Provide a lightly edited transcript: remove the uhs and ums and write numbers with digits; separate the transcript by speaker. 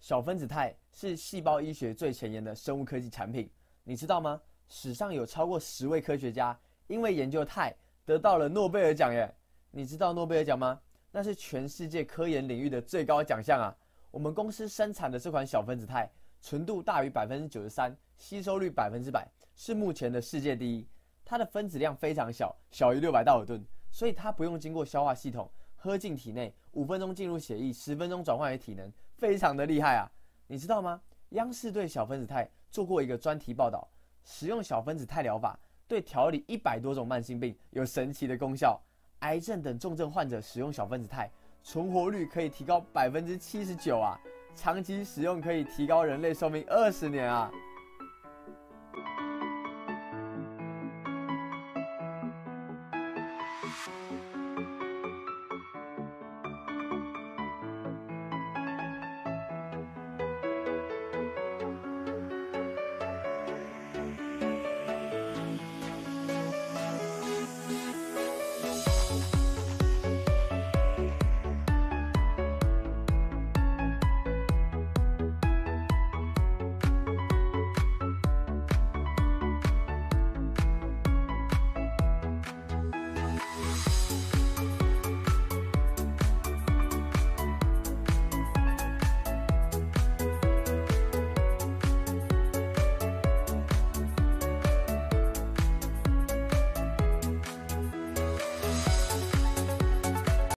Speaker 1: 小分子肽是细胞医学最前沿的生物科技产品，你知道吗？史上有超过10位科学家因为研究肽得到了诺贝尔奖耶！你知道诺贝尔奖吗？那是全世界科研领域的最高奖项啊！我们公司生产的这款小分子肽，纯度大于93%，吸收率100%，是目前的世界第一。它的分子量非常小，小于600道尔顿，所以它不用经过消化系统，喝进体内，5分钟进入血液，10分钟转换为体能，非常的厉害啊！你知道吗？央视对小分子肽做过一个专题报道，使用小分子肽疗法对调理100多种慢性病有神奇的功效。癌症等重症患者使用小分子肽，存活率可以提高79%啊！长期使用可以提高人类寿命20年啊！